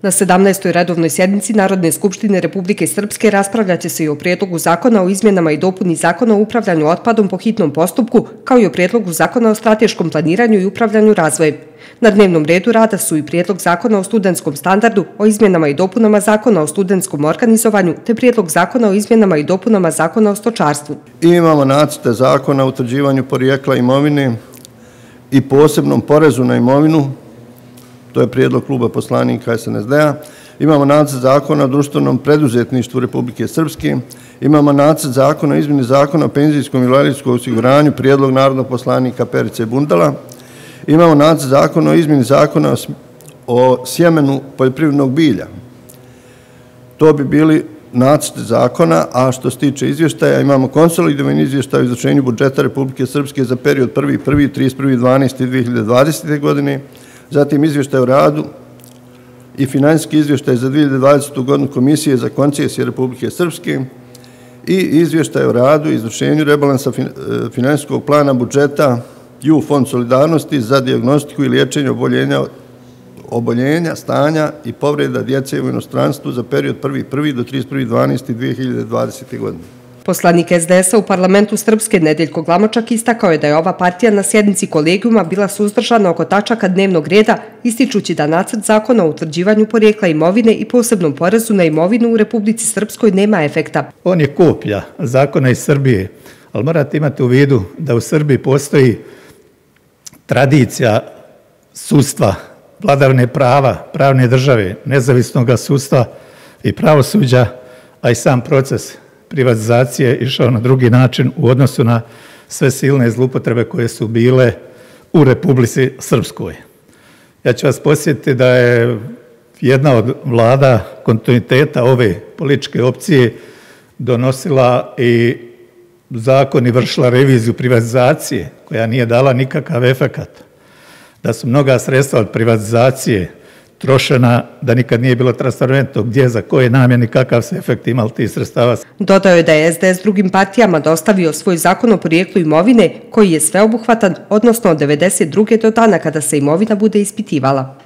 Na 17. redovnoj sjednici Narodne skupštine Republike Srpske raspravljaće se i o prijedlogu zakona o izmjenama i dopuni zakona o upravljanju otpadom po hitnom postupku, kao i o prijedlogu zakona o strateškom planiranju i upravljanju razvojem. Na dnevnom redu rada su i prijedlog zakona o studentskom standardu, o izmjenama i dopunama zakona o studentskom organizovanju, te prijedlog zakona o izmjenama i dopunama zakona o stočarstvu. Imamo nacrte zakona o utvrđivanju porijekla imovine i posebnom porezu na imovinu. To je prijedlog kluba poslanika SNSD-a. Imamo nacrt zakona o društvenom preduzetništvu Republike Srpske. Imamo nacrt zakona o izmjeni zakona o penzijskom i invalidskom osiguranju, prijedlog narodnog poslanika Perice Bundala. Imamo nacrt zakona o izmjeni zakona o sjemenu poljoprivrednog bilja. To bi bili nacrti zakona, a što se tiče izvještaja, imamo konsolidovani izvještaj o izvršenju budžeta Republike Srpske za period 1.1. 31.12.2020. godine, zatim izvještaj o radu i finansijski izvještaj za 2020. godinu Komisije za koncesije Republike Srpske i izvještaj o radu i izvršenju rebalansa finansijskog plana budžeta EU Fond solidarnosti za dijagnostiku i liječenje oboljenja, stanja i povreda djece u inostranstvu za period 1.1. do 31.12.2020. godine. Poslanik SDS-a u parlamentu Srpske Nedeljko Glamočak istakao je da je ova partija na sjednici kolegijuma bila suzdržana oko tačaka dnevnog reda, ističući da nacrt zakona o utvrđivanju porijekla imovine i posebnom porezu na imovinu u Republici Srpskoj nema efekta. On je kopija zakona iz Srbije, ali morate imati u vidu da u Srbiji postoji tradicija sudstva, vladavine prava, pravne države, nezavisnog sudstva i pravosuđa, a i sam proces privatizacije išao na drugi način u odnosu na sve silne zloupotrebe koje su bile u Republici Srpskoj. Ja ću vas podsjetiti da je jedna od vlada kontinuiteta ove političke opcije donosila i zakon i vršila reviziju privatizacije koja nije dala nikakav efekat. Da su mnoga sredstva od privatizacije trošena, da nikad nije bilo transparentno gdje, za koje namjene, kakav se efekt imali tih sredstava. Dodao je da je SDS drugim partijama dostavio svoj zakon o porijeklu imovine, koji je sveobuhvatan, odnosno od 1992. do dana kada se imovina bude ispitivala.